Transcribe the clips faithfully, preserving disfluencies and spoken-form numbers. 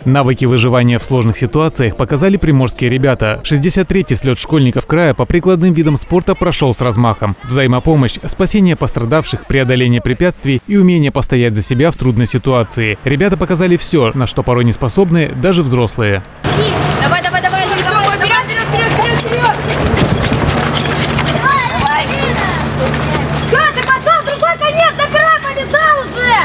Навыки выживания в сложных ситуациях показали приморские ребята. шестьдесят третий слет школьников края по прикладным видам спорта прошел с размахом. Взаимопомощь, спасение пострадавших, преодоление препятствий и умение постоять за себя в трудной ситуации. Ребята показали все, на что порой не способны даже взрослые. Давай, давай, давай, вперед, вперед, вперед, вперед, вперед! Давай! Все, ты пошел, другой конец, забирай, повязал уже!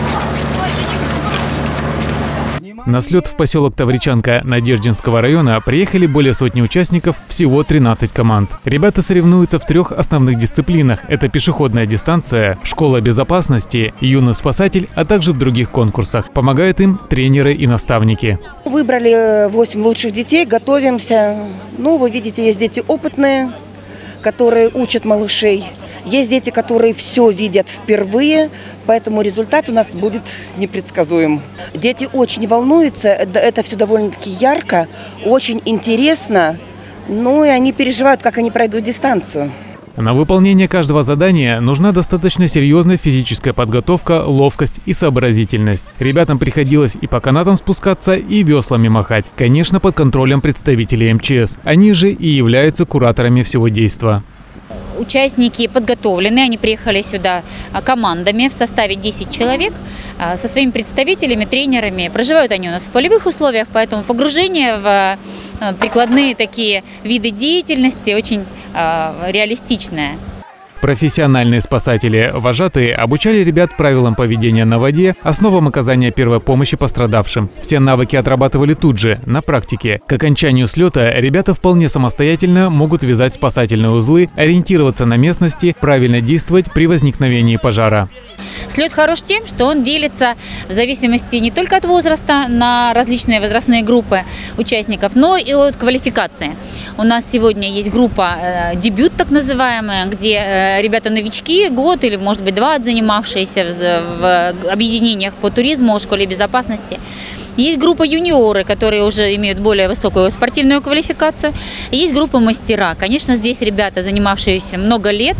На слет в поселок Тавричанка Надеждинского района приехали более сотни участников, всего тринадцать команд. Ребята соревнуются в трех основных дисциплинах. Это пешеходная дистанция, школа безопасности, юный спасатель, а также в других конкурсах. Помогают им тренеры и наставники. Выбрали восемь лучших детей, готовимся. Ну, вы видите, есть дети опытные, которые учат малышей. Есть дети, которые все видят впервые, поэтому результат у нас будет непредсказуем. Дети очень волнуются, это все довольно-таки ярко, очень интересно, ну и они переживают, как они пройдут дистанцию. На выполнение каждого задания нужна достаточно серьезная физическая подготовка, ловкость и сообразительность. Ребятам приходилось и по канатам спускаться, и веслами махать. Конечно, под контролем представителей эм че эс. Они же и являются кураторами всего действа. Участники подготовлены, они приехали сюда командами в составе десяти человек со своими представителями, тренерами. Проживают они у нас в полевых условиях, поэтому погружение в прикладные такие виды деятельности очень реалистичное. Профессиональные спасатели, вожатые, обучали ребят правилам поведения на воде, основам оказания первой помощи пострадавшим. Все навыки отрабатывали тут же, на практике. К окончанию слета ребята вполне самостоятельно могут вязать спасательные узлы, ориентироваться на местности, правильно действовать при возникновении пожара. Слет хорош тем, что он делится в зависимости не только от возраста на различные возрастные группы участников, но и от квалификации. У нас сегодня есть группа э, «Дебют», так называемая, где э, ребята-новички, год или, может быть, два занимавшиеся в, в объединениях по туризму, школе безопасности. Есть группа юниоры, которые уже имеют более высокую спортивную квалификацию. Есть группа мастера. Конечно, здесь ребята, занимавшиеся много лет,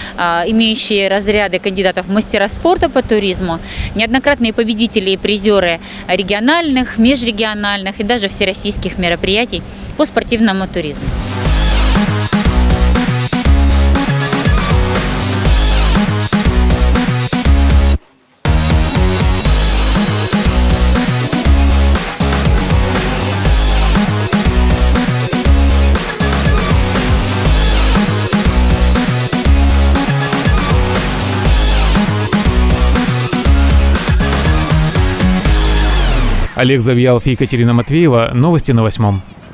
имеющие разряды кандидатов в мастера спорта по туризму, неоднократные победители и призеры региональных, межрегиональных и даже всероссийских мероприятий по спортивному туризму. Олег Завьялов и Екатерина Матвеева. Новости на восьмом.